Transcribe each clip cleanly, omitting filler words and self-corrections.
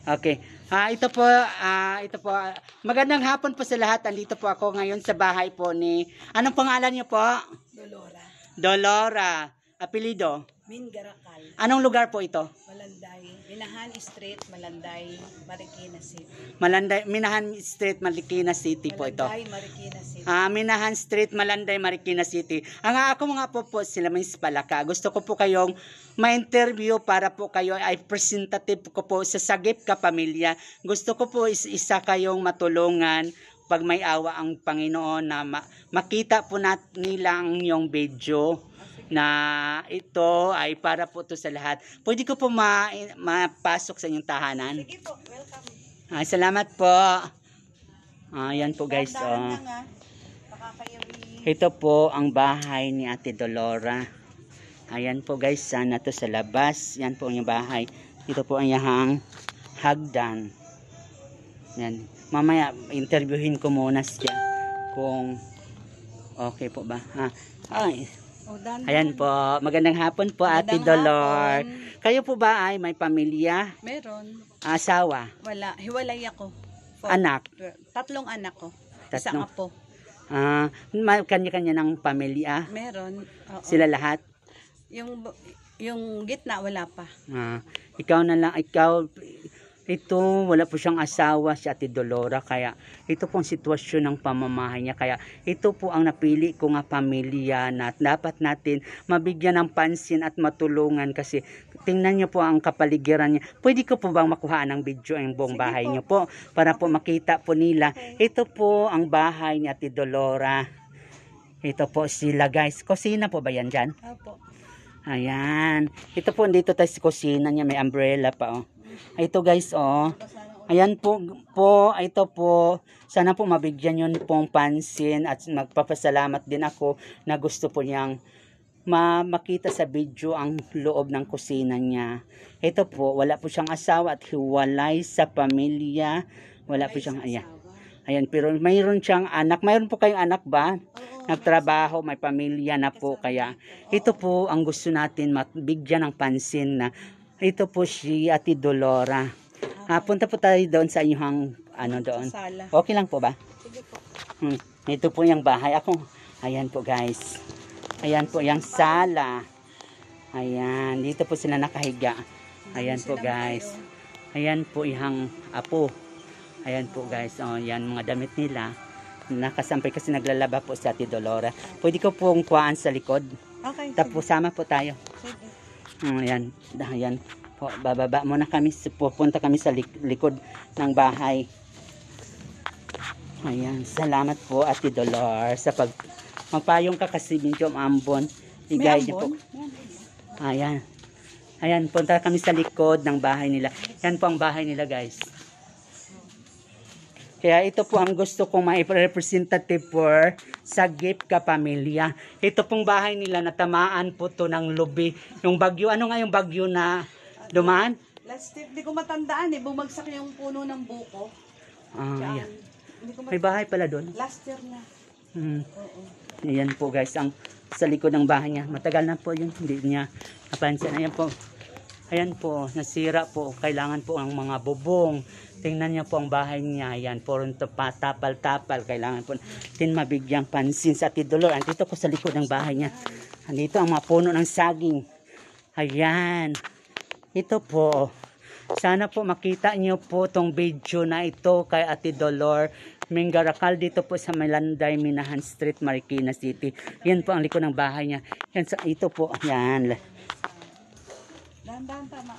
Okay. Ito po. Magandang hapon po sa lahat. Andito po ako ngayon sa bahay po ni... Anong pangalan niyo po? Dolora. Dolora. Apelido? Mingarakal. Anong lugar po ito? Malanday. Minahan Street, Malanday, Marikina City. Minahan Street, Marikina City po ito. Malanday, Marikina City. Minahan Street, Malanday, Marikina City. Ang ako mga po sila Miss Palaka. Gusto ko po kayong ma-interview para po kayo ay representative ko po sa Sagip Ka Pamilya. Gusto ko po isa kayong matulungan pag may awa ang Panginoon na makita po nila ang inyong video na ito ay para po to sa lahat. Pwede ko po mapasok sa inyong tahanan. Sige po, welcome. Salamat po. Ayan po guys. Ito po ang bahay ni Ate Dolora. Ayan po guys, sana to sa labas. Yan po ang bahay. Ito po ang yahang hagdan. Yan. Mamaya interviewin ko muna siya kung okay po ba. Ayan po. Magandang hapon po Ate Dolor. Kayo po ba ay may pamilya? Meron. Asawa? Wala. Hiwalay ako. Anak? 3 anak ko. Isang 3. apo. Kanya-kanya ng pamilya? Meron. Oo. Sila lahat? Yung gitna wala pa. Ikaw na lang, ito, wala po siyang asawa si Ate Dolora, kaya ito pong sitwasyon ng pamamahay niya, kaya ito po ang napili ko nga pamilya na dapat natin mabigyan ng pansin at matulungan kasi tingnan niyo po ang kapaligiran niya. Pwede ko po bang makuha ng video ang buong bahay niyo po para po makita po nila. Ito po ang bahay ni Ate Dolora. Ito po sila guys. Kusina po ba yan dyan? Opo. Ayan. Ito po, dito tayo sa kusina niya. May umbrella pa, oh. Ito guys, oh. Ayan po, ito po. Sana po mabigyan yun pong pansin at magpapasalamat din ako na gusto po niyang makita sa video ang loob ng kusina niya. Ito po, wala po siyang asawa at hiwalay sa pamilya. Wala po siyang, ayan, pero mayroon siyang anak. Mayroon po kayong anak ba? Nagtrabaho, may pamilya na po, kaya ito po ang gusto natin mabigyan ng pansin na ito po si Ate Dolora. Punta po tayo doon sa inyong doon. Okay lang po ba? Sige po. Ito po yung bahay. Ayan po guys. Ayan po yung sala. Ayan, dito po sila nakahiga. Ayan po guys. Ayan po yung apo. Ayan po guys. Yan mga damit nila. Nakasampay kasi naglalaba po si Ate Dolora. Pwede ko pong kuhaan sa likod. Okay. Tapos sama po tayo. Sige. Ayan po, bababa muna kami, pupunta kami sa likod ng bahay. Ayan, salamat po Ate Dolor sa magpayong ka kasi medyo ambon. I-guide niyo po. Ayan, punta kami sa likod ng bahay nila. Yan po ang bahay nila guys. Kaya ito po ang gusto kong ma-representative for Sagip Ka Pamilya. Ito pong bahay nila natamaan po to ng lubi. Yung bagyo, ano nga yung bagyo na dumaan? Last year, di ko matandaan bumagsak yung puno ng buko. Ayan. May bahay pala doon? Last year na. Oo. Ayan po guys, ang sa likod ng bahay niya. Matagal na po yun, hindi niya napansin. Ayan po, nasira po. Kailangan po ang mga bubong. Tingnan niya po ang bahay niya. Ayan, puro tapal-tapal. Kailangan po din mabigyang pansin sa Ate Dolor. Andito ko sa likod ng bahay niya. Andito ang mga puno ng saging. Ayan. Ito po. Sana po makita niyo po tong video na ito kay Ate Dolor Mingarakal dito po sa Malanday, Minahan Street, Marikina City. Yan po ang likod ng bahay niya. Yan, ito po. Yan. Dahan-dahan tama.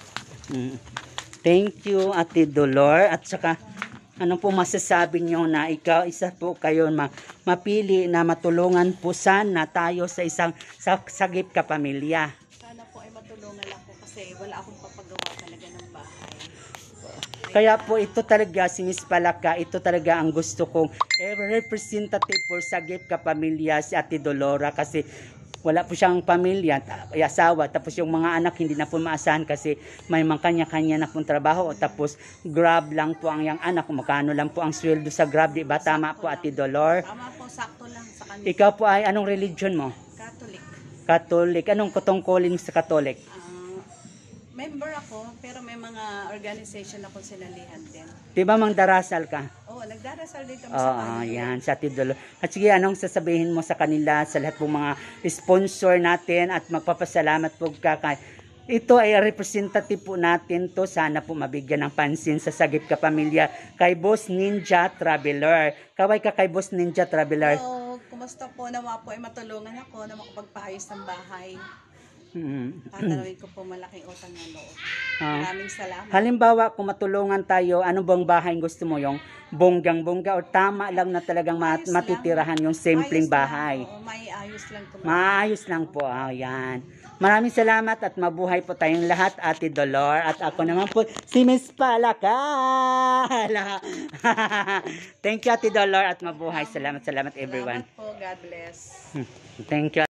Thank you Ate Dolor, at saka ano po masasabi niyo na ikaw isa po kayo mapili na matulungan po sana tayo sa isang Sagip Ka Pamilya. Sana po ay matulungan ako kasi wala akong papagawa talaga ng bahay. Kaya po ito talaga si Miss Palaka, ito talaga ang gusto kong representative for Sagip Ka Pamilya si Ate Dolora kasi wala po siyang pamilya, asawa, tapos yung mga anak hindi na po maasahan kasi may mga kanya-kanya na pong trabaho, tapos grab lang po ang yung anak, magkano lang po ang sweldo sa grab, di ba? Tama po Ate Dolor? Tama po, sakto lang sa kanila. Ikaw po ay anong religion mo? Catholic. Catholic. Anong katungkulin sa Catholic? Member ako, pero may mga organization akong sinalihan din. Di ba mang darasal ka? Oo, nagdarasal dito Oo, sa yan, sa Tidolo. At sige, anong sasabihin mo sa kanila, sa lahat ng mga sponsor natin at magpapasalamat po ka kay ito ay representative po natin to. Sana po mabigyan ng pansin sa Sagip Ka Pamilya kay Boss Ninja Traveler. Kaway ka kay Boss Ninja Traveler. Hello, kumusta po? Nawa po ay matulungan ako na makapagpaayos ng bahay. Tatanawin ko po malaking utang ng loob. Maraming salamat. Halimbawa, kung matulungan tayo, ano bang bahay gusto mo? Yung bonggang-bongga o tama lang na talagang Ayos matitirahan yung simpleng Ayos bahay? Lang, oo, may ayos lang to. Maayos lang po. Yan. Maraming salamat at mabuhay po tayong lahat, Ate Dolor. At ako naman po, si Miss Palakala. Thank you, Ate Dolor, at mabuhay. Salamat, everyone. Salamat po. God bless. Thank you.